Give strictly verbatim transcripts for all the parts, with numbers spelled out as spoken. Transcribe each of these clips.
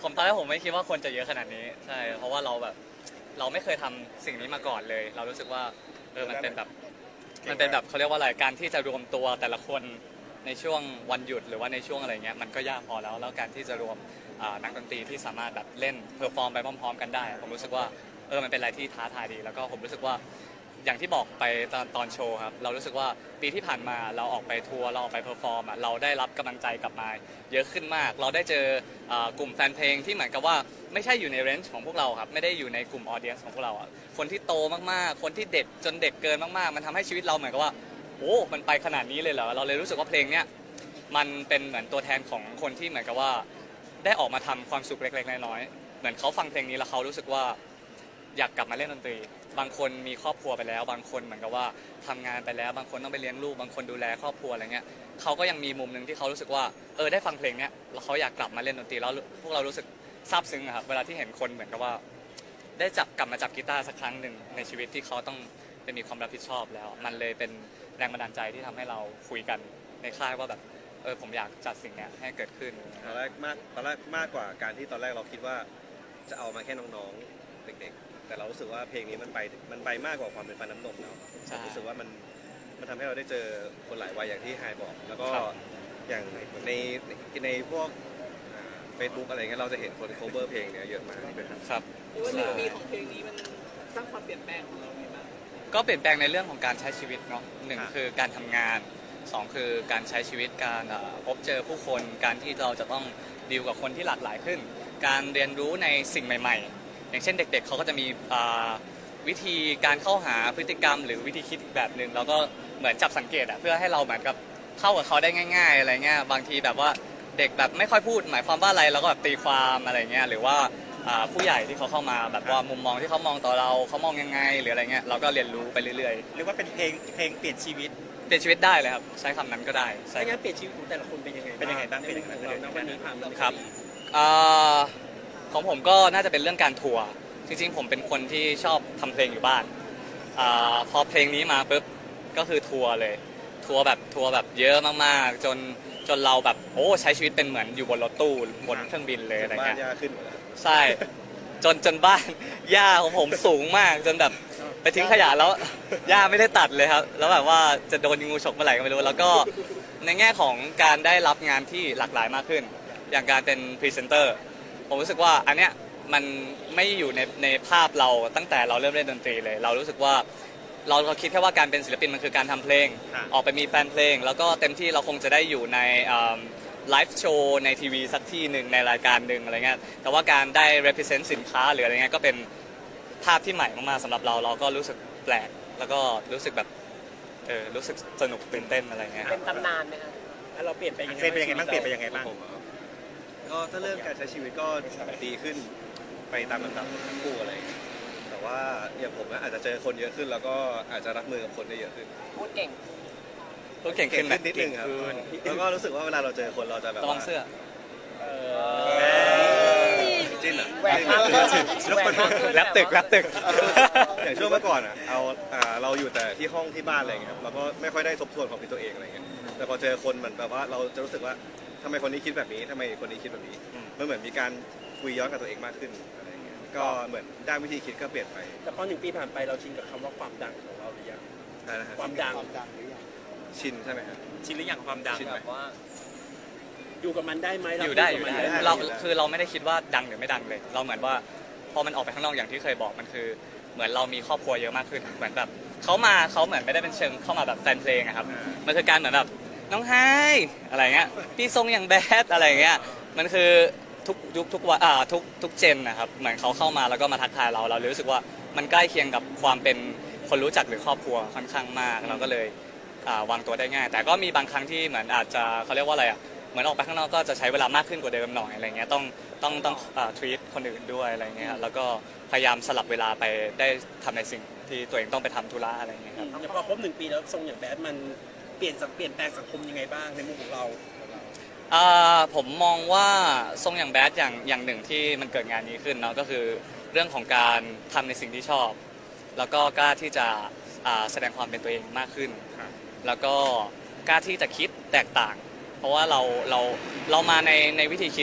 ผมตอนแรกผมไม่คิดว่าคนจะเยอะขนาดนี้ใช่เพราะว่าเราแบบเราไม่เคยทำสิ่งนี้มาก่อนเลย เรารู้สึกว่าเออมันเป็นแบบมันเป็นแบบเขาเรียกว่าอะไรการที่จะรวมตัวแต่ละคนในช่วงวันหยุดหรือว่าในช่วงอะไรเงี้ยมันก็ยากพอแล้วแล้วการที่จะรวมนักดนตรีที่สามารถแบบเล่นเพอร์ฟอร์มไปพร้อมๆกันได้ผมรู้สึกว่าเออมันเป็นอะไรที่ท้าทายดีแล้วก็ผมรู้สึกว่าอย่างที่บอกไปตอนตอนโชว์ครับเรารู้สึกว่าปีที่ผ่านมาเราออกไปทัวร์เราออกไปเพอร์ฟอร์มเราได้รับกำลังใจกลับมาเยอะขึ้นมากเราได้เจอกลุ่มแฟนเพลงที่เหมือนกับว่าไม่ใช่อยู่ในเรนจ์ของพวกเราครับไม่ได้อยู่ในกลุ่มออเดียนซ์ของพวกเราอ่ะคนที่โตมากๆคนที่เด็กจนเด็กเกินมากๆมันทำให้ชีวิตเราเหมือนกับว่าโอ้มันไปขนาดนี้เลยเหรอเราเลยรู้สึกว่าเพลงเนี้ยมันเป็นเหมือนตัวแทนของคนที่เหมือนกับว่าได้ออกมาทำความสุขเล็กๆน้อยๆเหมือนเขาฟังเพลงนี้แล้วเขารู้สึกว่าอยากกลับมาเล่นดนตรีบางคนมีครอบครัวไปแล้วบางคนเหมือนกับว่าทำงานไปแล้วบางคนต้องไปเลี้ยงลูกบางคนดูแลครอบครัวอะไรเงี้ยเขาก็ยังมีมุมหนึ่งที่เขารู้สึกว่าเออได้ฟังเพลงเนี้ยแล้วเขาอยากกลับมาเล่นดนตรีแล้วพวกเรารู้สึกซาบซึ้งครับเวลาที่เห็นคนเหมือนกับว่าได้จับกลับมาจับกีตาร์สักครั้งหนึ่งในชีวิตที่เขาต้องไปมีความรับผิดชอบแล้วมันเลยเป็นแรงบันดาลใจที่ทำให้เราคุยกันในค่ายว่าแบบเออผมอยากจัดสิ่งนี้ให้เกิดขึ้นตอนแรกมากตอนแรกมากกว่าการที่ตอนแรกเราคิดว่าจะเอามาแค่น้องๆเด็กๆแต่เรารู้สึกว่าเพลงนี้มันไปมันไปมากกว่าความเป็นฟันน้ำนมแล้วรู้สึกว่ามันมันทำให้เราได้เจอคนหลายวัยอย่างที่ไฮบอกแล้วก็อย่างในในพวกเฟซบุ๊กอะไรเงี้ยเราจะเห็นคน cover เพลงเนี้ยเยอะมากครับว่าหนึ่งปีของเพลงนี้มันสร้างความเปลี่ยนแปลงของเราไงบ้างก็เปลี่ยนแปลงในเรื่องของการใช้ชีวิตเนาะหนึ่งคือการทำงานสองคือการใช้ชีวิตการพบเจอผู้คนการที่เราจะต้องดีลกับคนที่หลากหลายขึ้นการเรียนรู้ในสิ่งใหม่ๆอย่างเช่นเด็กๆ เเขาก็จะมีวิธีการเข้าหาพฤติกรรมหรือวิธีคิดอีกแบบหนึ่งแล้วก็เหมือนจับสังเกตอะเพื่อให้เราเหมือนกับเข้ากับเขาได้ง่ายๆอะไรเงี้ยบางทีแบบว่าเด็กแบบไม่ค่อยพูดหมายความว่าอะไรเราก็แบบตีความอะไรเงี้ยหรือว่าผู้ใหญ่ที่เขาเข้ามาแบบว่ามุมมองที่เขามองต่อเราเขามองยังไงหรืออะไรเงี้ยเราก็เรียนรู้ไปเรื่อยๆเรียกว่าเป็นเพลงเพลงเปลี่ยนชีวิตเปลี่ยนชีวิตได้เลยครับใช้คำนั้นก็ได้ใช่งั้นเปลี่ยนชีวิตของแต่ละคนเป็นยังไงเป็นยังไงบ้างเป็นยังไงของเราณวันนี้ผ่านมาครับของผมก็น่าจะเป็นเรื่องการทัวร์จริงๆผมเป็นคนที่ชอบทำเพลงอยู่บ้านพอเพลงนี้มาปุ๊บก็คือทัวร์เลยทัวร์แบบทัวร์แบบเยอะมากๆจนจนเราแบบโอ้ใช้ชีวิตเป็นเหมือนอยู่บนรถตู้บนเครื่องบินเลยอะไรเงี้ยใช่จนจนบ้านหญ้าของผมสูงมากจนแบบไปทิ้งขยะแล้วหญ้าไม่ได้ตัดเลยครับแล้วแบบว่าจะโดนงูฉกเมื่อไหร่ก็ไม่รู้แล้วก็ในแง่ของการได้รับงานที่หลากหลายมากขึ้นอย่างการเป็นพรีเซนเตอร์ผมรู้สึกว่าอันเนี้ยมันไม่อยู่ในในภาพเราตั้งแต่เราเริ่มเล่นดนตรีเลยเรารู้สึกว่าเราเราคิดแค่ว่าการเป็นศิลปินมันคือการทำเพลงออกไปมีแฟนเพลงแล้วก็เต็มที่เราคงจะได้อยู่ในไลฟ์โชว์ในทีวีสักที่หนึ่งในรายการหนึ่งอะไรเงี้ยแต่ว่าการได้ represent สินค้าหรืออะไรเงี้ยก็เป็นภาพที่ใหม่มากๆสำหรับเราเราก็รู้สึกแปลกแล้วก็รู้สึกแบบเออรู้สึกสนุกตื่นเต้นอะไรเงี้ยเป็นตำนานไหมครับเราเปลี่ยนไปยังไงเป็นยังไงบ้างเปลี่ยนไปยังไงบ้างก็ถ้าเรื่องการใช้ชีวิตก็ดีขึ้นไปตามลำดับทั้งคู่อะไรแต่ว่าอย่างผมอาจจะเจอคนเยอะขึ้นแล้วก็อาจจะรับมือกับคนได้เยอะขึ้นพูดเก่งพูดเก่งขึ้นนิดนึงครับแล้วก็รู้สึกว่าเวลาเราเจอคนเราจะแบบระวังเสื้อจิ้นอ่ะแหวกมาแลบตึกแลบตึกอย่างช่วงเมื่อก่อนอ่ะเอาเราอยู่แต่ที่ห้องที่บ้านอะไรเงี้ยเราก็ไม่ค่อยได้ทบทวนความคิดตัวเองอะไรเงี้ยแต่พอเจอคนมันแบบว่าเราจะรู้สึกว่าทำไมคนนี้คิดแบบนี้ทำไมคนนี้คิดแบบนี้มันเหมือนมีการคุยย้อนกับตัวเองมากขึ้นอะไรเงี้ยก็เหมือนด้านวิธีคิดก็เปลี่ยนไปแต่พอหนึ่งปีผ่านไปเราชินกับคำว่าความดังของเราหรือยังความดังชินใช่ไหมครับชินหรือยังความดังแบบว่าอยู่กับมันได้ไหมอยู่ได้อยู่ได้เราคือเราไม่ได้คิดว่าดังหรือไม่ดังเลยเราเหมือนว่าพอมันออกไปข้างนอกอย่างที่เคยบอกมันคือเหมือนเรามีครอบครัวเยอะมากขึ้นเหมือนแบบเขามาเขาเหมือนไม่ได้เป็นเชิงเข้ามาแบบแฟนเพลงอะครับมันคือการเหมือนแบบน้องไฮอะไรเงี้ยพี่ทรงอย่างแบดอะไรเงี้ยมันคือทุกยุคทุกวัยอ่าทุกทุกเจนนะครับเหมือนเขาเข้ามาแล้วก็มาทักทายเราเรารู้สึกว่ามันใกล้เคียงกับความเป็นคนรู้จักหรือครอบครัวค่อนข้างมากเราก็เลยวางตัวได้ง่ายแต่ก็มีบางครั้งที่เหมือนอาจจะเขาเรียกว่าอะไรอ่ะเหมือนออกไปข้างนอกก็จะใช้เวลามากขึ้นกว่าเดิมหน่อยอะไรเงี้ยต้องต้องต้องทวีตคนอื่นด้วยอะไรเงี้ยแล้วก็พยายามสลับเวลาไปได้ทำในสิ่งที่ตัวเองต้องไปทำธุระอะไรเงี้ยครับพอครบหนึ่งปีแล้วทรงอย่างแบดมันเปลี่ยนเปลี่ยนแปลงสังคมยังไงบ้างในมุมของเราผมมองว่าทรงอย่างแบดอย่างอย่างหนึ่งที่มันเกิดงานนี้ขึ้นเนาะก็คือเรื่องของการทำในสิ่งที่ชอบแล้วก็กล้าที่จะแสดงความเป็นตัวเองมากขึ้นแล้วก็กล้าที่จะคิดแตกต่างเพราะว่าเราเราเรามาในในวิธีคิด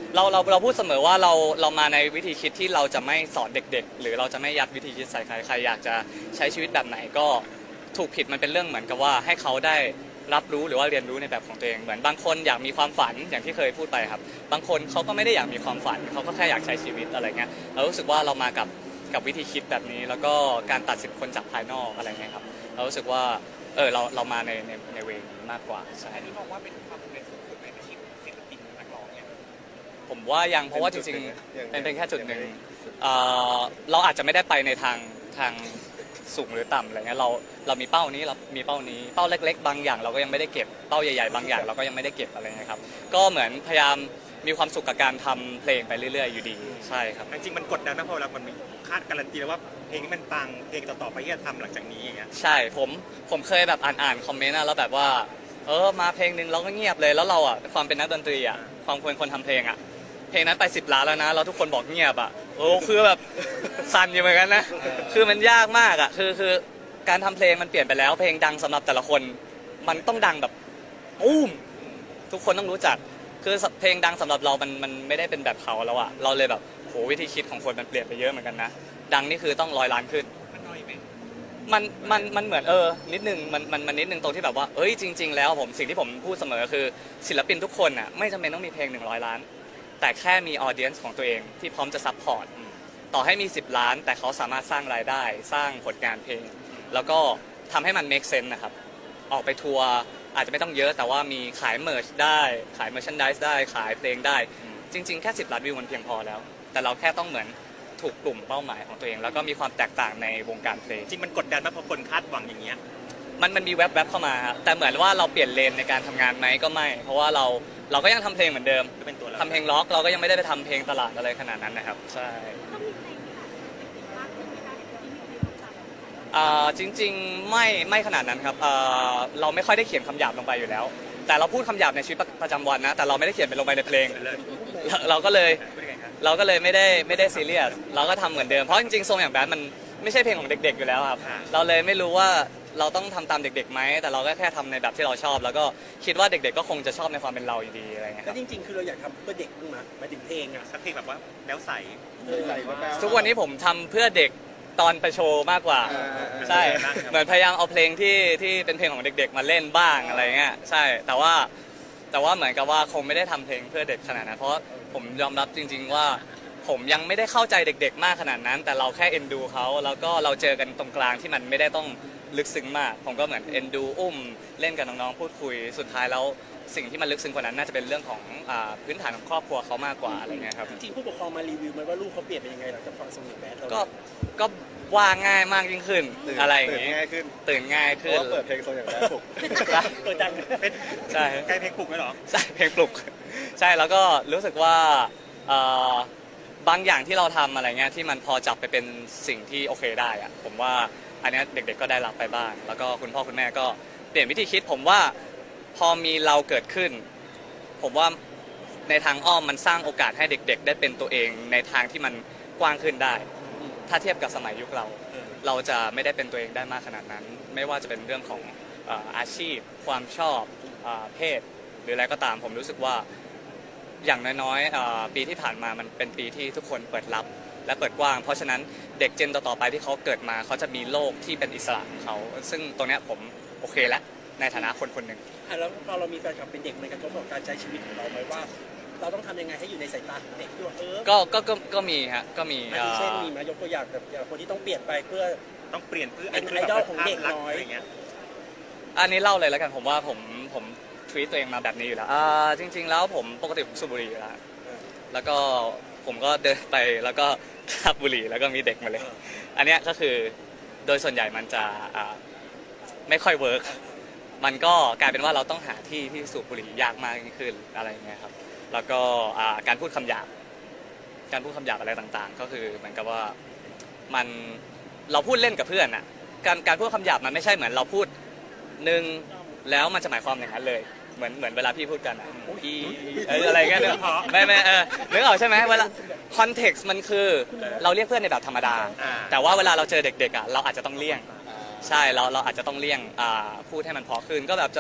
เราเราเราพูดเสมอว่าเราเรามาในวิธีคิดที่เราจะไม่สอนเด็กๆหรือเราจะไม่ยัดวิธีคิดใส่ใครใครอยากจะใช้ชีวิตแบบไหนก็ถูกผิดมันเป็นเรื่องเหมือนกับว่าให้เขาได้รับรู้หรือว่าเรียนรู้ในแบบของตัวเองเหมือนบางคนอยากมีความฝันอย่างที่เคยพูดไปครับบางคนเขาก็ไม่ได้อยากมีความฝันเขาก็แค่อยากใช้ชีวิตอะไรเงี้ยเรารู้สึกว่าเรามากับกับวิธีคิดแบบนี้แล้วก็การตัดสินคนจากภายนอกอะไรเงี้ยครับเรารู้สึกว่าเออเราเรามาในในในเวนี้มากกว่าใช่อันนี้มองว่าเป็นความสำเร็จสูงสุดในอาชีพศิลปินนักร้องเนี่ยผมว่ายังเพราะว่าจริงๆเป็นเป็นแค่จุดหนึ่งเอ่อเราอาจจะไม่ได้ไปในทางทางสูงหรือต่ำอะไรเงี้ยเราเรามีเป้านี้เรามีเป้านี้เป้าเล็ก ๆ บางอย่างเราก็ยังไม่ได้เก็บเป้าใหญ่ๆบางอย่างเราก็ยังไม่ได้เก็บอะไรเงี้ยครับก็เหมือนพยายามมีความสุขกับการทำเพลงไปเรื่อยๆอยู่ดีใช่ครับจริงๆมันกดดันนะเพราะเวลามันมีคาดการันตีแล้วว่าเพลงนี้มันปังเพลงต่อๆไปที่จะทำหลังจากนี้อย่างเงี้ยใช่ผมผมเคยแบบอ่านอ่านคอมเมนต์นะแล้วแบบว่าเออมาเพลงหนึ่งเราก็เงียบเลยแล้วเราอ่ะความเป็นนักดนตรีอ่ะความควรคนทำเพลงอ่ะเพลงนั้นไปสิบล้านแล้วนะเราทุกคนบอกเงียบอ่ะโอ้คือแบบสั่นอยู่เหมือนกันนะคือมันยากมากอ่ะคือคือการทำเพลงมันเปลี่ยนไปแล้วเพลงดังสำหรับแต่ละคนมันต้องดังแบบอุ้มทุกคนต้องรู้จักคือเพลงดังสำหรับเรามันมันไม่ได้เป็นแบบเขาแล้วอ่ะเราเลยแบบโหวิธีคิดของคนมันเปลี่ยนไปเยอะเหมือนกันนะดังนี่คือต้องร้อยล้านขึ้นมันน้อยไหมมันมันมันเหมือนเออนิดนึงมันมันมันนิดนึงตรงที่แบบว่าเอ้ยจริง ๆ แล้วผมสิ่งที่ผมพูดเสมอคือศิลปินทุกคนอ่ะไม่จำเป็นต้องมีเพลงหนึ่งร้อยล้าน แต่แค่มีออเดียนซ์ของตัวเองที่พร้อมจะซัพพอร์ตต่อให้มีสิบล้านแต่เขาสามารถสร้างรายได้สร้างผลงานเพลง แล้วก็ทำให้มัน make sense นะครับออกไปทัวร์อาจจะไม่ต้องเยอะแต่ว่ามีขายเมอร์ชได้ขายเมอร์ชันดิสได้ขายเพลงได้จริง ๆ แค่สิบล้านวิวมันเพียงพอแล้ว แต่เราแค่ต้องเหมือนถูกกลุ่มเป้าหมายของตัวเอง แล้วก็มีความแตกต่างในวงการเพลงจริงมันกดดันมากเพราะคนคาดหวังอย่างเงี้ยมันมันมีแวบๆเข้ามาฮะแต่เหมือนว่าเราเปลี่ยนเลนในการทำงานไหมก็ไม่ เพราะว่าเราเราก็ยังทำเพลงเหมือนเดิมก็เป็นตัวเราทำเพลงล็อกเราก็ยังไม่ได้ไปทำเพลงตลาดอะไรขนาดนั้นนะครับใช่ต้องมีเพลงที่แบบเป็นเพลงมากขึ้นไหมคะเห็นว่ามีเพลงประจำอ่าจริงๆไม่ไม่ขนาดนั้นครับอ่าเราไม่ค่อยได้เขียนคำหยาบลงไปอยู่แล้ว แต่เราพูดคำหยาบในชีวิตประจำวันนะแต่เราไม่ได้เขียนเป็นลงไปในเพลงเลยเราเราก็เลยเป็นไงครับเราก็เลยไม่ได้ไม่ได้ซีเรียสเราก็ทำเหมือนเดิมเพราะจริงๆทรงอย่างแบดมันไม่ใช่เพลงของเด็ก ๆอยู่แล้วครับเราเลยไม่รู้ว่าเราต้องทำตามเด็กๆไหมแต่เราก็แค่ทำในแบบที่เราชอบ แล้วก็คิดว่าเด็กๆก็คงจะชอบในความเป็นเราอยู่ดีอะไรเงี้ยคแล้รัวบจริงๆคือเราอยากทำเพื่อเด็กบ้างมั้ยหมายถึงเพลงอ่ะสักเพลงแบบว่าแล้วใสใส่แป๊บๆทุกวันนี้ผมทำเพื่อเด็กตอนไปโชว์มากกว่าอ่าอ่าอ่าใช่เหมือนพยายามเอาเพลงที่ที่เป็นเพลงของเด็ก ๆ มาเล่นบ้างอะไรเงี้ยใช่แต่ว่าแต่ว่าเหมือนกับว่าคงไม่ได้ทำเพลงเพื่อเด็กขนาดนั้นเพราะผมยอมรับจริง ๆ ว่าผมยังไม่ได้เข้าใจเด็ก ๆ มากขนาดนั้น แต่เราแค่เอ็นดูเขาแล้วก็เราเจอกันตรงกลางที่มันไม่ได้ต้องลึกซึ้งมาก ผมก็เหมือนเอ็นดูอุ้มเล่นกับน้องๆพูดคุยสุดท้ายแล้วสิ่งที่มันลึกซึ้งกว่านั้นน่าจะเป็นเรื่องของอ่าพื้นฐานของครอบครัวเขามากกว่าอะไรเงี้ยครับจริงๆผู้ปกครองมารีวิวไหมันว่าลูกเขาเปลี่ยนเป็นยังไงหลังจากฟังสมุนแบดเราก็ก็ว่าง่ายมากยิ่งขึ้นอะไรอย่างตื่นงี้ง่ายขึ้นตื่นง่ายเพขึ้ราะนว่าเปิดเพลงทรงอย่างแรกปลุกเปิดดังเป็นใช่ใกล้เพลงปลุกไหมเหรอใช่เพลงปลุกใช่แล้วก็รู้สึกว่าเอ่อบางอย่างที่เราทำอะไรเงี้ยที่มันพอจับไปเป็นสิ่งที่โอเคได้อะผมว่าอันเนี้ยเด็กๆก็ได้รับไปบ้างแล้วก็คุณพ่อคุณแม่ก็เปลี่ยนวิธีคิด ผมว่าพอมีเราเกิดขึ้น ผมว่าในทางอ้อมมันสร้างโอกาสให้เด็ก ๆ ได้เป็นตัวเองในทางที่มันกว้างขึ้นได้ ถ้าเทียบกับสมัยยุคเรา เราจะไม่ได้เป็นตัวเองได้มากขนาดนั้น ไม่ว่าจะเป็นเรื่องของเอ่ออาชีพ ความชอบเอ่อเพศ หรืออะไรก็ตามผมรู้สึกว่าอย่างน้อยๆเอ่อปีที่ผ่านมามันเป็นปีที่ทุกคนเปิดรับและเปิดกว้าง เพราะฉะนั้นเด็กเจนต่อๆไปที่เขาเกิดมาเขาจะมีโลกที่เป็นอิสระของเขาซึ่งตรงเนี้ยผมโอเคแล้วในฐานะคนคนหนึ่งอ่ะแล้วพอเรามีแฟนคลับเป็นเด็กมันกระทบกับการใช้ชีวิตของเราไหมว่า เราต้องทำยังไงให้อยู่ในสายตาของเด็กด้วยเออก็ก็ก็ก็มีฮะก็มีอันเอ่นี้เช่นอมีไหมยกตัวอย่างแบบอย่างคนที่ต้องเปลี่ยนไปเพื่อต้องเปลี่ยนเพื่อเป็นไอดอลของเด็กน้อยะไรางเงี้ยอันนี้เล่าเลยแล้วกันผมว่าผมผมทวีตตัวเองมาแบบนี้อยู่แล้วอ่าจริง ๆ แล้วผมปกติผมสูบบุหรี่อยู่แล้วแล้วก็ผมก็เดินไปแล้วก็คาบบุหรี่แล้วก็มีเด็กมาเลย อันเนี้ยก็คือโดยส่วนใหญ่มันจะอ่าไม่ค่อยเวิร์กมันก็กลายเป็นว่าเราต้องหาที่ที่สูบบุหรี่ยากมากยิ่งขึ้นอะไรอย่างเงี้ยครับแล้วก็อ่าการพูดคำหยาบการพูดคำหยาบอะไรต่างๆ ก็คือเหมือนกับว่ามันเราพูดเล่นกับเพื่อนอ่ะการการพูดคำหยาบมันไม่ใช่เหมือนเราพูดหนึ่งแล้วมันจะหมายความอย่างนั้นเลยเหมือนเหมือนเวลาพี่พูดกันอะพี่เอออะไรเงี้ยนึกไม่ไม่เออนึกออกใช่ไหมเวลาคอนเท็กซ์มันคือเราเรียกเพื่อนในแบบธรรมดาอ่าแต่ว่าเวลาเราเจอเด็กๆอ่ะเราอาจจะต้องเลี่ยงใช่เราเราอาจจะต้องเลี่ยงอ่าพูดให้มันเพอขึ้นก็แบบจะ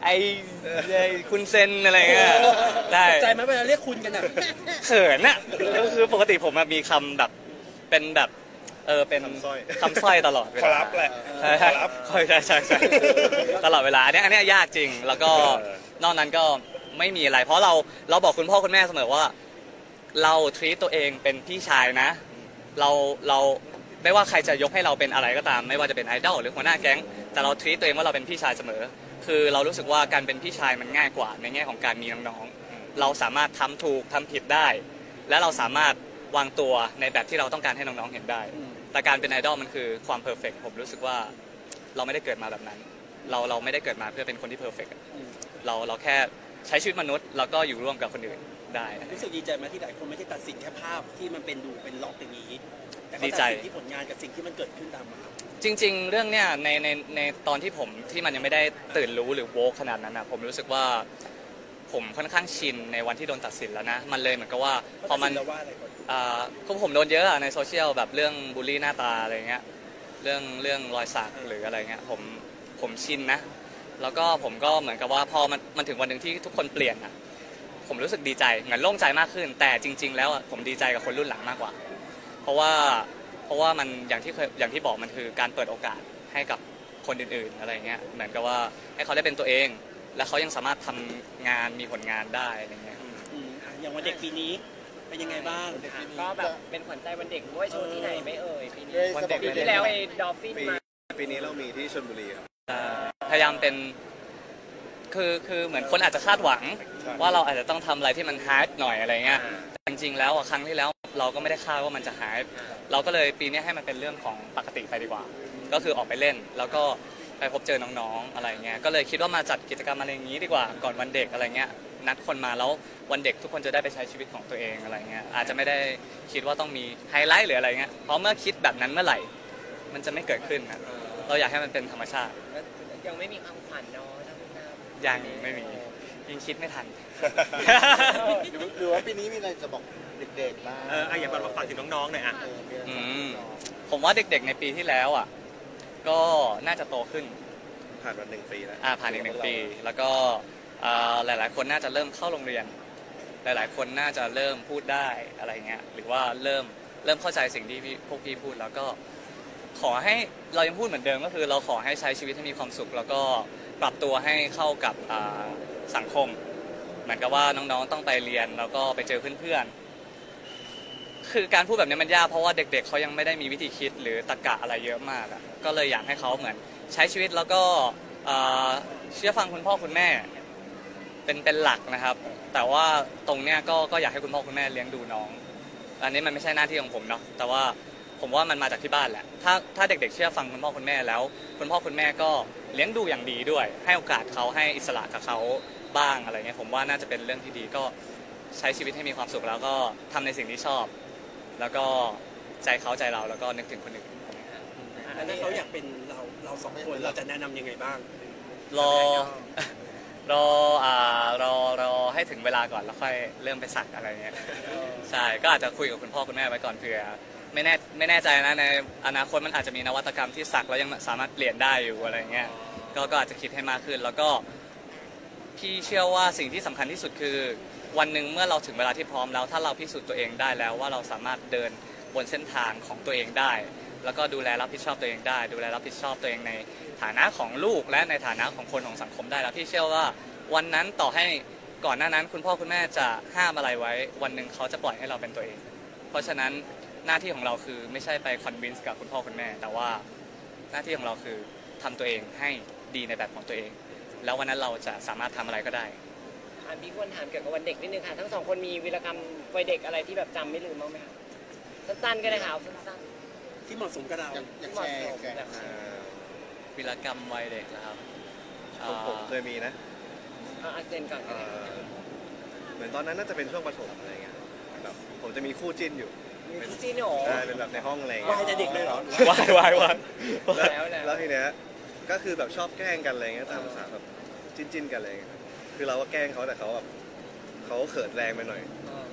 ไอ้ไอ้คุณเซนอะไรเงี้ยได้ใจไหมเวลาเรียกคุณกันอ่ะเขินอะก็คือปกติผมอะมีคำแบบเป็นแบบเออเป็นคำสร้อยคำสร้อยตลอดเวขอลารับแหละใช่ขใช่อรับใช่ใช่ใช่ใช่ตลอดเวลาอันเนี้ยอันเนี้ยยากจริง แล้วก็นอกนั้นก็ไม่มีอะไร เพราะเราเราบอกคุณพ่อคุณแม่เสมอว่าเราทรีตตัวเองเป็นพี่ชายนะ เราเราไม่ว่าใครจะยกให้เราเป็นอะไรก็ตาม ไม่ว่าจะเป็นไอดอลหรือหัวหน้าแก๊งแต่เราทรีตตัวเองว่าเราเป็นพี่ชายเสมอ คือเรารู้สึกว่าการเป็นพี่ชายมันง่ายกว่าในแง่ของการมีน้องๆเราสามารถทำถูกทำผิดได้ และเราสามารถวางตัวในแบบที่เราต้องการให้น้องๆเห็นได้ แต่การเป็นไอดอลมันคือความเพอร์เฟกต์ผมรู้สึกว่าเราไม่ได้เกิดมาแบบนั้น เราเราไม่ได้เกิดมาเพื่อเป็นคนที่เพอร์เฟกต์เราเราแค่ใช้ชีวิตมนุษย์แล้วก็อยู่ร่วมกับคนอื่นได้รู้สึกดีใจไหมที่หลายคนไม่ได้ตัดสินแค่ภาพที่มันเป็นดูเป็นล็อกอย่างนี้แต่เขาดีใจตัดสินที่ผลงานกับสิ่งที่มันเกิดขึ้นตามมาจริง ๆ เรื่องเนี้ยในในในตอนที่ผมที่มันยังไม่ได้ตื่นรู้หรือโวกขนาดนั้นนะผมรู้สึกว่าผมค่อนข้างชินในวันที่โดนตัดสินแล้วนะมันเลยเหมือนกับว่าพอมันแล้วว่าอะไรก่อนอ่าคือผมโดนเยอะอะในโซเชียลแบบเรื่องบูลลี่หน้าตาอะไรเงี้ยเรื่องเรื่องรอยสักหรืออะไรเงี้ยผมผมชินนะ แล้วก็ผมก็เหมือนกับว่าพอมันมันถึงวันหนึ่งที่ทุกคนเปลี่ยนอะผมรู้สึกดีใจเหมือนโล่งใจมากขึ้น แต่จริง ๆ แล้วอะผมดีใจกับคนรุ่นหลังมากกว่า เพราะว่าเพราะว่ามันอย่างที่เคยอย่างที่บอกมันคือการเปิดโอกาสให้กับคนอื่นๆอะไรเงี้ยเหมือนกับว่าให้เขาได้เป็นตัวเอง และเขายังสามารถทำงานมีผลงานได้อะไรเงี้ยอืมอ่ะอย่างวันเด็กปีนี้เป็นยังไงบ้างก็แบบเป็นขวัญใจวันเด็กด้วยโชว์ที่ไหนไม่เอ่ยปีนี้วันเด็กปีที่แล้วไปดอฟฟินปีมาปีนี้เรามีที่ชลบุรีครับพยายามเป็นคือคือเหมือนคนอาจจะคาดหวัง ว่าเราอาจจะต้องทำอะไรที่มันฮาร์ดหน่อยอะไรเงี้ยแต่จริงๆแล้วอะครั้งที่แล้วเราก็ไม่ได้คาดว่ามันจะฮาร์ดเราก็เลยปีนี้ให้มันเป็นเรื่องของปกติไปดีกว่า ก็คือออกไปเล่น แล้วก็ไปพบเจอน้องๆอะไรเงี้ยก็เลยคิดว่ามาจัดกิจกรรมอะไรอย่างนี้ดีกว่าก่อนวันเด็กอะไรเงี้ยนัดคนมาแล้ววันเด็กทุกคนจะได้ไปใช้ชีวิตของตัวเองอะไรเงี้ยอาจจะไม่ได้คิดว่าต้องมีไฮไลท์หรืออะไรเงี้ยเพราะเมื่อคิดแบบนั้นเมื่อไหร่มันจะไม่เกิดขึ้นนะเราอยากให้มันเป็นธรรมชาติยังไม่มีความฝันเนาะทั้งนั้นยังไม่มียังคิดไม่ทันหรือหรือว่าปีนี้มีอะไรจะบอกเด็กๆบ้างเอออ่ะอย่างแบบฝากถึงน้องๆหน่อยอ่ะเออมีอะไรอืจะมบอกผมว่าเด็กๆในปีที่แล้วอ่ะก็น่าจะโตขึ้นผ่านมาหนึ่งปีแล้วอ่าผ่านอีกหนึ่งปี แล้วก็อ่าหลายๆ คนน่าจะเริ่มเข้าโรงเรียน หลายๆ คนน่าจะเริ่มพูดได้อะไรเงี้ยหรือว่าเริ่มเริ่มเข้าใจสิ่งที่พี่พวกพี่พูดแล้วก็ขอให้เรายังพูดเหมือนเดิมก็คือเราขอให้ใช้ชีวิตให้มีความสุข แล้วก็ปรับตัวให้เข้ากับอ่าสังคม เหมือนกับว่าน้องๆต้องไปเรียนแล้วก็ไปเจอเพื่อนๆ คือการพูดแบบนี้มันยากเพราะว่าเด็กๆเขายังไม่ได้มีวิธีคิดหรือตรรกะอะไรเยอะมากอะก็เลยอยากให้เขาเหมือนใช้ชีวิตแล้วก็เอ่อเชื่อฟังคุณพ่อคุณแม่เป็นเป็นหลักนะครับ แต่ว่าตรงเนี้ยก็ก็อยากให้คุณพ่อคุณแม่เลี้ยงดูน้อง อันนี้มันไม่ใช่หน้าที่ของผมเนาะแต่ว่าผมว่ามันมาจากที่บ้านแหละถ้าถ้าเด็กๆเชื่อฟังคุณพ่อคุณแม่แล้ว คุณพ่อคุณแม่ก็เลี้ยงดูอย่างดีด้วย ให้โอกาสเขาให้อิสระกับเขาบ้างอะไรเงี้ยผมว่าน่าจะเป็นเรื่องที่ดีก็ใช้ชีวิตให้มีความสุขแล้วก็ทำในสิ่งที่ชอบ แล้วก็ใจเขาใจเราแล้วก็นึกถึงคนอื่นแล้วถ้าเขาอยากเป็นเราเราสองคนเราจะแนะนำยังไงบ้างรอ รออ่ารอรอให้ถึงเวลาก่อนแล้วค่อยเริ่มไปสักอะไรเงี้ยใช่ก็อาจจะคุยกับคุณพ่อคุณแม่ไว้ก่อนเผื่อไม่แน่ไม่แน่ใจนะในอนาคตมันอาจจะมีนวัตกรรมที่สักแล้วยังสามารถเปลี่ยนได้อยู่อะไรเงี้ยก็ก็อาจจะคิดให้มากขึ้น แล้วก็พี่เชื่อว่าสิ่งที่สำคัญที่สุดคือ วันหนึ่งเมื่อเราถึงเวลาที่พร้อมแล้วถ้าเราพิสูจน์ตัวเองได้แล้วว่าเราสามารถเดินบนเส้นทางของตัวเองได้ แล้วก็ดูแลรับผิดชอบตัวเองได้ ดูแลรับผิดชอบตัวเองในฐานะของลูกและในฐานะของคนของสังคมได้แล้วพี่เชื่อว่าวันนั้นต่อให้ก่อนหน้านั้นคุณพ่อคุณแม่จะห้ามอะไรไว้ วันหนึ่งเขาจะปล่อยให้เราเป็นตัวเอง เพราะฉะนั้นหน้าที่ของเราคือไม่ใช่ไปคอนวินส์กับคุณพ่อคุณแม่ แต่ว่าหน้าที่ของเราคือทำตัวเองให้ดีในแบบของตัวเอง แล้ววันนั้นเราจะสามารถทำอะไรก็ได้อันพี่ควรถามเกี่ยวกับวันเด็กนิดนึงค่ะทั้งสองคนมีวีรกรรมวัยเด็กอะไรที่แบบจำไม่ลืมบ้างไหมคะสั้นๆก็ได้ค่ะเอาสั้นที่เหมาะสมกับเราอยากๆอยากที่เหแชมาะสมร์แชร์แบบอ่าวิรกรรมวัยเด็กนะครับผมผมเคยมีนะเอาอาเซนก่อนก็เอ่ได้อเหมือนตอนนั้นน่าจะเป็นช่วงประถมอะไรเงี้ยแบบผมจะมีคู่จิ้นอยู่มีพี่ซีโน่ใช่เป็นแบบในห้องอะไรว่าเงี้ยให้แต่เด็กเลยเหรอวายวายวายแล้วแล้วแล้วทีเนี้ยก็คือแบบชอบแกล้งกันอะไรเงี้ยตามภาษาแบบจิ้นจิ้นๆกันอะไรเงี้ยคือเราก็แกล้งเขาแต่เขาแบบเขาเขินแรงไปหน่อยเออ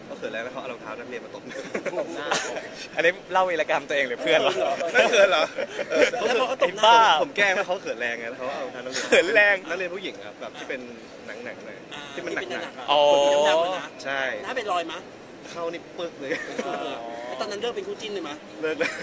เขาเขินแรงแล้วเขาเอารองเท้านักเรียนมาตบตบหน้าอันนี้เล่าวีรกรรมตัวเองหรือเพื่อนเหรอไม่เขินเหรอเออแล้วพอเขาตบหน้าบ้าผมแกล้งว่าเขาเขินแรงไงแล้วเขาเอารองเท้านักเรียนเขินแรงนักเรียนผู้หญิงครับแบบที่เป็นหนังหนังๆหน่อยอ่าที่มันหนักหนักๆะอ๋อคนดำๆอะนะใช่หน้าเป็นรอยมะเข้านี่ปึ๊กเลยแล้วตอนนั้นเลิกเป็นคู่จิ้นเลยมะเลิกเลย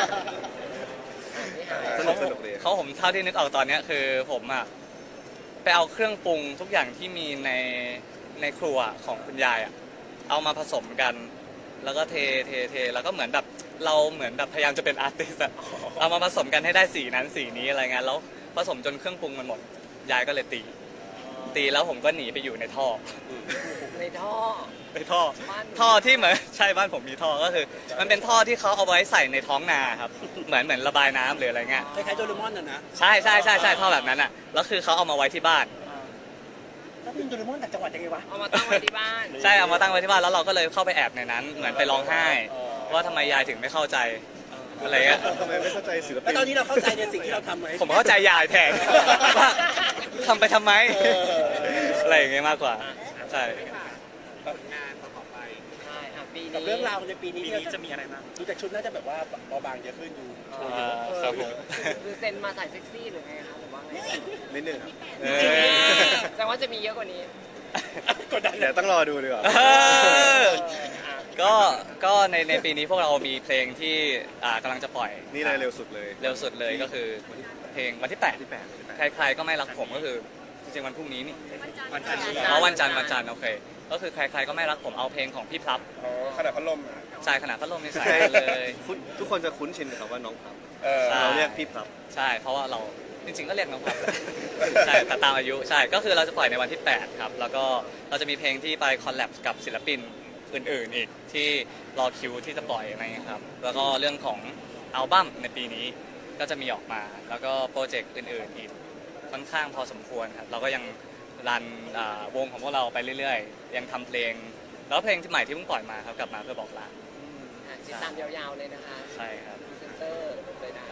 สนุกสนุกดีเขาผมเท่าที่นึกออกตอนเนี้ยคือผมอะไปเอาเครื่องปรุงทุกอย่างที่มีในในครัวของคุณยายอะเอามาผสมกัน แล้วก็เทเทเทแล้วก็เหมือนแบบเราเหมือนแบบพยายามจะเป็นอาร์ติสต์อะเอามาผสมกันให้ได้สีนั้นสีนี้อะไรเงี้ยแล้วผสมจนเครื่องปรุงมันหมดยายก็เลยตี ตีแล้วผมก็หนีไปอยู่ในท่อในท่อในท่อบ้านท่อที่เหมือนใช่บ้านผมมีท่อก็คือ มันเป็นท่อที่เขาเอาไว้ใส่ในท้องนาครับเหมือนเหมือนระบายน้ำหรืออะไรเงี้ยคล้ายๆโดเรมอนน่ะนะใช่ใช่ใช่ใช่ท่อแบบนั้นอ่ะแล้วคือเขาเอามาไว้ที่บ้านแล้วเป็นโดเรมอนจากจังหวัดยังไงวะเอามาตั้งไว้ที่บ้านใช่เอามาตั้งไว้ที่บ้านแล้วเราก็เลยเข้าไปแอบในนั้น เหมือนไปร้องไห้ ว่าทำไมยายถึงไม่เข้าใจอะไรเงี้ยทำไมไม่เข้าใจศิลปิแล้วนตอนนี้เราเข้าใจในสิ่งที่เราทำไหมผมเข้าใจยายแทนว่าทำไปทำไมอะไรอย่างเงี้ยมากกว่าใช่ผลงานต่อไปใช่อ่ะปีกับนี้เรื่องราวในปีปีนี้นี้จะมีอะไรบ้างดูจากชุดน่าจะแบบว่าเบาบางเยอะขึ้นดูอ่าครับผมคือเซ็นมาใส่เซ็กซี่หรือไงคะหรือว่าไงนิดนึงครับเออแสดงว่าจะมีเยอะกว่านี้กดดันเดี๋ยวต้องรอดูดีกว่าเออก็ก็ในในปีนี้พวกเรามีเพลงที่อ่ากำลังจะปล่อยนี่เลยเร็วสุดเลยเร็วสุดเลยก็คือเพลงวันที่แปดที่แปดที่แปดใครๆก็ไม่รักผมก็คือจริงๆวันพรุ่งนี้นี่วันจันทร์อ๋อวันจันทร์วันจันทร์โอเค ก็คือใครๆก็ไม่รักผมเอาเพลงของพี่พลับอ๋อขนาดพัดลมใช่ขนาดพัดลมในสายเลยคุ้นทุกคนจะคุ้นชินกับคำว่าน้องพับใช่เราเรียกพี่พับใช่ เพราะว่าเราจริงๆก็เรียกน้องพับแหละใช่แต่ตามอายุใช่ก็คือเราจะปล่อยในวันที่แปดครับแล้วก็เราจะมีเพลงที่ไปคอลแลบกับศิลปินอื่นๆอีกที่รอคิวที่จะปล่อยอะไรเงี้ยครับแล้วก็เรื่องของอัลบั้มในปีนี้ก็จะมีออกมา แล้วก็โปรเจกต์อื่นๆอีกค่อนข้างพอสมควรครับเราก็ยังรันอ่าวงของพวกเราไปเรื่อยๆ ยังทำเพลงแล้วเพลงที่ใหม่ที่เพิ่งปล่อยมาครับกลับมาเพื่อบอกลาอ่ะติดตามยาวๆเลยนะคะใช่ครับพรีเซนเตอร์เลยนะ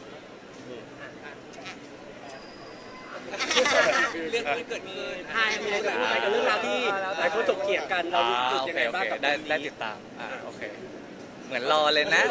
เรื่องที่เกิดขึ้นใช่มีอะไรกับกับเรื่องราวที่หลายคนถกเถียงกันเราอ่ารู้สึกโอยังเคไงโอบ้างเคกับได้เรื่องได้นี้ติดตามอ่าโอเค เหมือนรอเลยนะ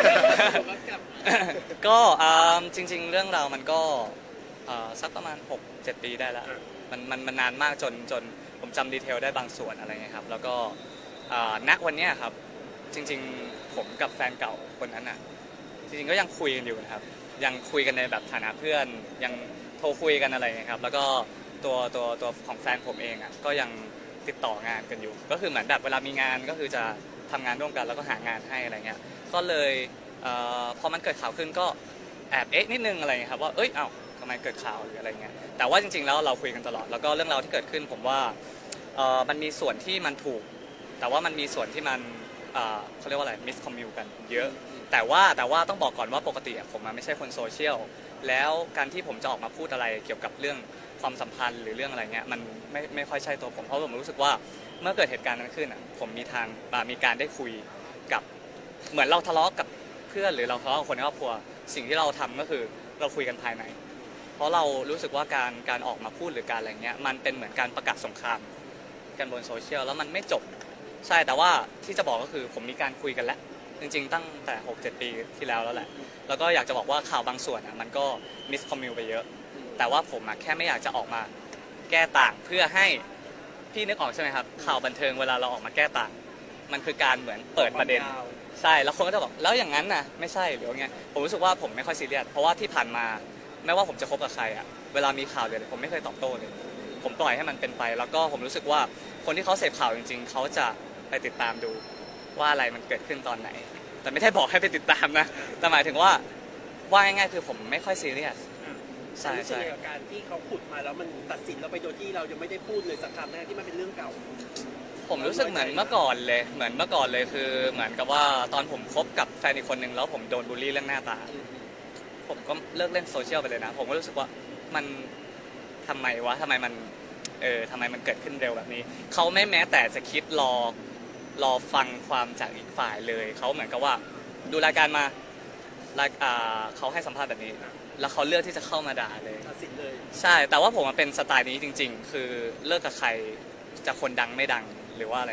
ก็อ่าจริง ๆ เรื่องราวมันก็อ่าสักประมาณหกเจ็ดปีได้แล้วมันมันมันนานมากจนจนผมจำดีเทลได้บางส่วนอะไรเงี้ยครับแล้วก็อ่าณวันเนี้ยครับจริง ๆ ผมกับแฟนเก่าคนนั้นอ่ะจริงๆก็ยังคุยกันอยู่นะครับยังคุยกันในแบบฐานะเพื่อนยังโทรคุยกันอะไรเงี้ยครับแล้วก็ตัวตัวตัวของแฟนผมเองอ่ะก็ยังติดต่องานกันอยู่ ก็คือเหมือนแบบเวลามีงานก็คือจะทำงานร่วมกันแล้วก็หางานให้อะไรเงี้ยก็เลยเอ่อพอมันเกิดข่าวขึ้นก็แอบเอ๊ะนิดนึงอะไรเงี้ยครับว่าเอ้ยเอ้าทำไมเกิดข่าวหรืออะไรเงี้ยแต่ว่าจริงๆแล้วเราคุยกันตลอดแล้วก็เรื่องราวที่เกิดขึ้นผมว่าเอ่อมันมีส่วนที่มันถูก แต่ว่ามันมีส่วนที่มันเอ่อเขาเรียกว่าอะไรมิสคอมมิวกันเยอะแต่ว่าแต่ว่าต้องบอกก่อนว่าปกติอะผมอะไม่ใช่คนโซเชียลแล้วการที่ผมจะออกมาพูดอะไรเกี่ยวกับเรื่องความสัมพันธ์หรือเรื่องอะไรเงี้ยมันไม่ไม่ค่อยใช่ตัวผมเพราะผมรู้สึกว่าเมื่อเกิดเหตุการณ์นั้นขึ้นอะผมมีทางอ่ามีการได้คุยกับเหมือนเราทะเลาะกับเพื่อนหรือเราทะเลาะกับคนในครอบครัวสิ่งที่เราทำก็คือเราคุยกันภายใน เพราะเรารู้สึกว่าการการออกมาพูดหรือการอะไรเงี้ยมันเป็นเหมือนการประกาศสงครามกันบนโซเชียลแล้วมันไม่จบใช่แต่ว่าที่จะบอกก็คือผมมีการคุยกันแล้วจริงๆตั้งแต่ หกเจ็ด ปีที่แล้วแล้วแหละแล้วก็อยากจะบอกว่าข่าวบางส่วนอ่ะมันก็มิสคอมมิวไปเยอะแต่ว่าผมอ่ะแค่ไม่อยากจะออกมาแก้ต่างเพื่อให้พี่นึกออกใช่ไหมครับข่าวบันเทิงเวลาเราออกมาแก้ต่างมันคือการเหมือนเปิดประเด็น ใช่แล้วคนก็จะบอกแล้วอย่างนั้นน่ะไม่ใช่หรือว่าไงผมรู้สึกว่าผมไม่ค่อยซีเรียสเพราะว่าที่ผ่านมาไม่ว่าผมจะคบกับใครอ่ะเวลามีข่าวเลยผมไม่เคยตอบโต้เลยผมปล่อยให้มันเป็นไป แล้วก็ผมรู้สึกว่าคนที่เขาเสพข่าวจริงๆเขาจะไปติดตามดูว่าอะไรมันเกิดขึ้นตอนไหน แต่ไม่ได้บอกให้ไปติดตามนะแต่หมายถึงว่าว่าง่ายๆคือผมไม่ค่อยซีเรียสใช่รู้สึกใช่ยังไงกับการที่เขาขุดมาแล้วมันตัดสินเราไปโดยที่เรายังไม่ได้พูดเลยสักคำแรกที่มันเป็นเรื่องเก่าผมรู้สึกเหมือนเมื่อก่อนเลยเหมือนเมื่อก่อนเลยคือเหมือนกับว่าตอนผมคบกับแฟนอีกคนหนึ่งแล้วผมโดนบูลลี่เรื่องหน้าตา ผมก็เลิกเล่นโซเชียลไปเลยนะ ผมก็รู้สึกว่ามันทำไมวะทำไมมันเออทำไมมันเกิดขึ้นเร็วแบบนี้ เขาไม่แม้แต่จะคิดรอรอฟังความจากอีกฝ่ายเลย เขาเหมือนกับว่าดูรายการมารายอ่าเขาให้สัมภาษณ์แบบนี้ แล้วเขาเลือกที่จะเข้ามาด่าเลยตัดสินเลยใช่ แต่ว่าผมมันเป็นสไตล์นี้จริง ๆ คือเลิกกับใครจะคนดังไม่ดังหรือว่าอะไร ผ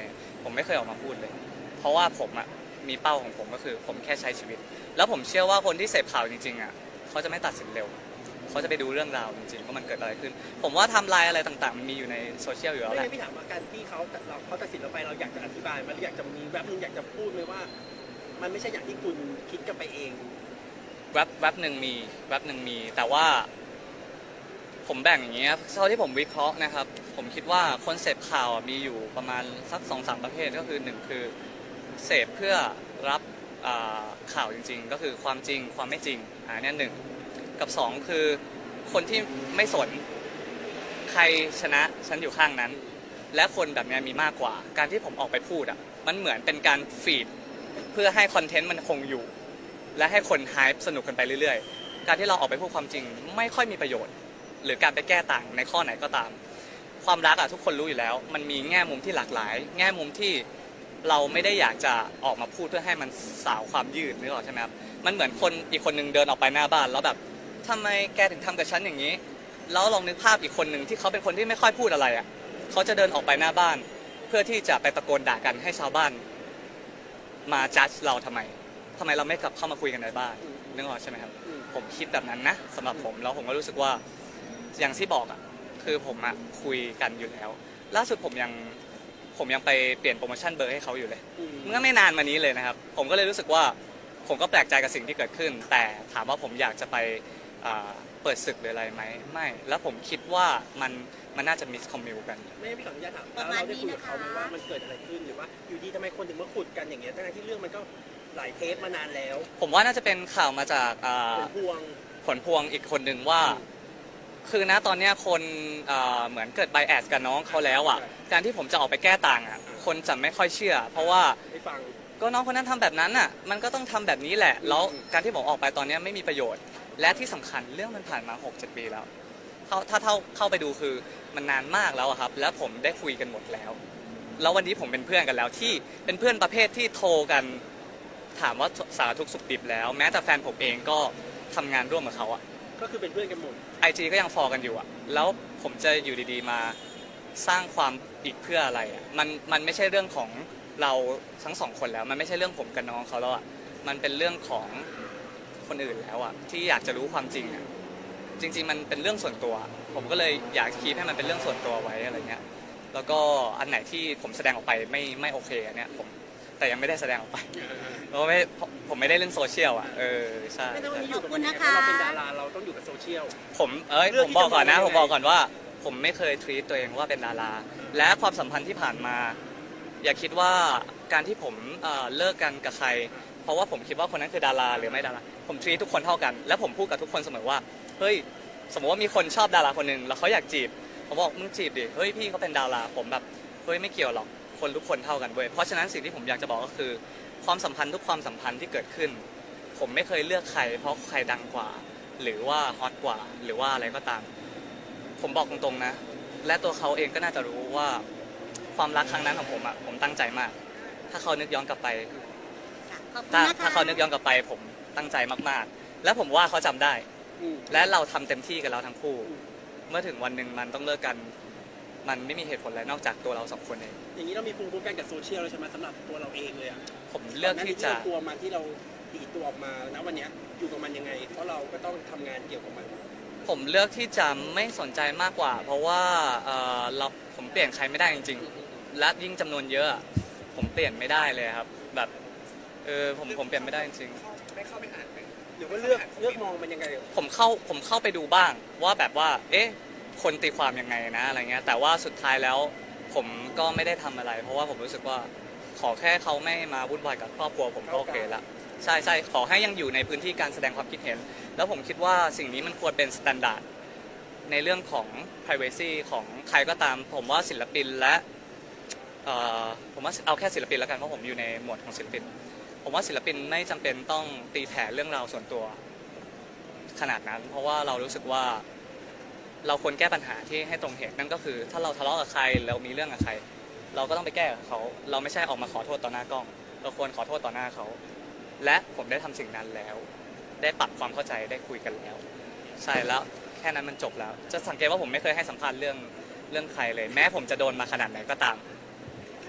ผมไม่เคยออกมาพูดเลย เพราะว่าผมอะมีเป้าของผมก็คือผมแค่ใช้ชีวิต แล้วผมเชื่อว่าคนที่เสพข่าวจริงๆอะเขาจะไม่ตัดสินเร็วเขาจะไปดูเรื่องราวจริงๆว่ามันเกิดอะไรขึ้น ผมว่าไทม์ไลน์อะไรต่างๆมันมีอยู่ในโซเชียลอยู่แล้วไม่แหงั้ละนพี่ถามว่าการที่เขาเราเขาตัดสินเราไปเราอยากจะอธิบายมันอยากจะมีแวบนึงอยากจะพูดไหมว่า มันไม่ใช่อย่างที่คุณคิดกันไปเองแว็บแว็บหนึ่งมีแว็บหนึ่งมี แต่ว่าผมแบ่งอย่างนี้ครับเท่าที่ผมวิเคราะห์นะครับ ผมคิดว่าคนเสพข่าวมีอยู่ประมาณสักสองสามประเภทก็คือหนึ่งคือเสพเพื่อรับอ่าข่าวจริงๆ ก็คือความจริงความไม่จริงอ่าเนี่ยหนึ่งกับสองคือคนที่ไม่สนใครชนะฉันอยู่ข้างนั้น และคนแบบนี้มีมากกว่าการที่ผมออกไปพูดอ่ะมันเหมือนเป็นการฟีดเพื่อให้คอนเทนต์มันคงอยู่ และให้คนไฮป์สนุกกันไปเรื่อยๆ การที่เราออกไปพูดความจริงไม่ค่อยมีประโยชน์ หรือการไปแก้ต่างในข้อไหนก็ตาม ความรักอะทุกคนรู้อยู่แล้ว มันมีแง่มุมที่หลากหลาย แง่มุมที่เราไม่ได้อยากจะออกมาพูดเพื่อให้มันสาวความยืดนึกออกใช่ไหมครับมันเหมือนคนอีกคนนึงเดินออกไปหน้าบ้านแล้วแบบทำไมแกถึงทำกับฉันอย่างนี้แล้วลองนึกภาพอีกคนหนึ่งที่เขาเป็นคนที่ไม่ค่อยพูดอะไรอะเขาจะเดินออกไปหน้าบ้าน เพื่อที่จะไปตะโกนด่ากันให้ชาวบ้านมาจัดเราทำไมทำไมเราไม่กลับเข้ามาคุยกันในบ้านนึกออกใช่ไหมครับผมคิดแบบนั้นนะสำหรับผมแล้วผมก็รู้สึกว่าอย่างที่บอกอ่ะคือผมอ่ะคุยกันอยู่แล้วล่าสุดผมยังผมยังไปเปลี่ยนโปรโมชั่นเบอร์ให้เขาอยู่เลยเมื่อไม่นานมานี้เลยนะครับผมก็เลยรู้สึกว่าผมก็แปลกใจกับสิ่งที่เกิดขึ้น แต่ถามว่าผมอยากจะไปเปิดศึกหรืออะไรไหมไม่แล้วผมคิดว่ามันมันน่าจะมิสคอมมิวกันไม่พี่ขออนุญาตถามแล้วเราได้คุยกับเขาไหมว่ามันเกิดอะไรขึ้นหรือว่าอยู่ดีทำไมคนถึงมาขุดกันอย่างเงี้ยทั้งที่เรื่องมันก็หลายเทปมานานแล้วผมว่าน่าจะเป็นข่าวมาจากเป็นพวงผลพวงอีกคนหนึ่งว่าคือนะตอนนี้คนเหมือนเกิดไบแอสกับน้องเขาแล้วอ่ะการที่ผมจะออกไปแก้ต่างอ่ะคนจะไม่ค่อยเชื่อ เพราะว่าไม่ฟังก็น้องคนนั้นทำแบบนั้นอ่ะมันก็ต้องทำแบบนี้แหละแล้วการที่ผมออกไปตอนนี้ไม่มีประโยชน์ และที่สำคัญเรื่องมันผ่านมา หกเจ็ด ปีแล้วถ้าเท่าเข้าไปดูคือมันนานมากแล้วครับแล้วผมได้คุยกันหมดแล้วแล้ววันนี้ผมเป็นเพื่อนกันแล้วที่เป็นเพื่อนประเภทที่โทรกันถามว่าสารทุกข์สุขดิบแล้วแม้แต่แฟนผมเองก็ทำงานร่วมกับเขาอ่ะก็คือเป็นเพื่อนกันหมดไอจีก็ยังฟอลกันอยู่อ่ะแล้วผมจะอยู่ดีๆมาสร้างความอีกเพื่ออะไรอ่ะมันมันไม่ใช่เรื่องของเราทั้งสองคนแล้วมันไม่ใช่เรื่องผมกับน้องเขาแล้วอ่ะมันเป็นเรื่องของคนอื่นแล้วอ่ะที่อยากจะรู้ความจริงอ่ะจริงๆมันเป็นเรื่องส่วนตัวผมก็เลยอยากคีปให้มันเป็นเรื่องส่วนตัวไว้อะไรเงี้ยแล้วก็อันไหนที่ผมแสดงออกไปไม่ไม่โอเคอันเนี้ยผมแต่ยังไม่ได้แสดงออกไปเพราะไม่ผมไม่ได้เล่นโซเชียลอ่ะเออใช่ขอบคุณนะคะเราเป็นดาราเราต้องอยู่กับโซเชียลผมเอ้ยผมบอกก่อนนะผมบอกก่อนว่าผมไม่เคยทรีตตัวเองว่าเป็นดาราและความสัมพันธ์ที่ผ่านมาอย่าคิดว่าการที่ผมเลิกกันกับใครเพราะว่าผมคิดว่าคนนั้นคือดาราหรือไม่ดาราผมทรีตทุกคนเท่ากันและผมพูดกับทุกคนเสมอว่าเฮ้ยสมมติว่ามีคนชอบดาราคนหนึ่งแล้วเขาอยากจีบผมบอกมึงจีบดิเฮ้ยพี่เขาเป็นดาราผมแบบเฮ้ยไม่เกี่ยวหรอกคนทุกคนเท่ากันเว้ยเพราะฉะนั้นสิ่งที่ผมอยากจะบอกก็คือความสัมพันธ์ทุกความสัมพันธ์ที่เกิดขึ้นผมไม่เคยเลือกใครเพราะใครดังกว่าหรือว่าฮอตกว่าหรือว่าอะไรก็ตามผมบอกตรงๆนะและตัวเขาเองก็น่าจะรู้ว่าความรักครั้งนั้นของผมอ่ะผมตั้งใจมากถ้าเขานึกย้อนกลับไปถ้าถ้าเขานึกย้อนกลับไปผมตั้งใจมากๆและผมว่าเขาจำได้และเราทำเต็มที่กันแล้วทั้งคู่เมื่อถึงวันหนึ่งมันต้องเลิกกันมันไม่มีเหตุผลอะไรนอกจากตัวเราสองคนเองอย่างนี้เรามีภูมิคุ้มกันกับโซเชียลแล้วใช่ไหมสำหรับตัวเราเองเลยอ่ะผมเลือกที่จะตัวมันที่เราตีตัวออกมาณวันนี้อยู่กับมันยังไงเพราะเราก็ต้องทำงานเกี่ยวกับมันผมเลือกที่จะไม่สนใจมากกว่า เพราะว่าเออเราผมเปลี่ยนใครไม่ได้จริงๆและยิ่งจำนวนเยอะผมเปลี่ยนไม่ได้เลยครับแบบเออผมผมเปลี่ยนไม่ได้จริงๆไม่เข้าไปอ่านหรือว่าเลือกเลือกมองมันยังไงผมเข้าผมเข้าไปดูบ้างว่าแบบว่าเอ๊ะคนตีความยังไงนะอะไรเงี้ยแต่ว่าสุดท้ายแล้วผมก็ไม่ได้ทำอะไรเพราะว่าผมรู้สึกว่าขอแค่เขาไม่มาวุ่นวายกับครอบครัวผมก็โอเคละใช่ใช่ขอให้ยังอยู่ในพื้นที่การแสดงความคิดเห็นแล้วผมคิดว่าสิ่งนี้มันควรเป็นมาตรฐานในเรื่องของ privacy ของใครก็ตามผมว่าศิลปินและผมว่าเอาแค่ศิลปินแล้วกันเพราะผมอยู่ในหมวดของศิลปินผมว่าศิลปินไม่จำเป็นต้องตีแผ่เรื่องราวส่วนตัวขนาดนั้นเพราะว่าเรารู้สึกว่าเราควรแก้ปัญหาที่ให้ตรงเหตุนั่นก็คือถ้าเราทะเลาะกับใครเรามีเรื่องกับใครเราก็ต้องไปแก้กับเขาเราไม่ใช่ออกมาขอโทษต่อหน้ากล้องเราควรขอโทษต่อหน้าเขาและผมได้ทำสิ่งนั้นแล้วได้ปรับความเข้าใจได้คุยกันแล้วใช่แล้วแค่นั้นมันจบแล้วจะสังเกตว่าผมไม่เคยให้สัมภาษณ์เรื่องเรื่องใครเลยแม้ผมจะโดนมาขนาดไหนก็ตาม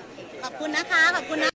ขอบคุณนะคะ ขอบคุณนะ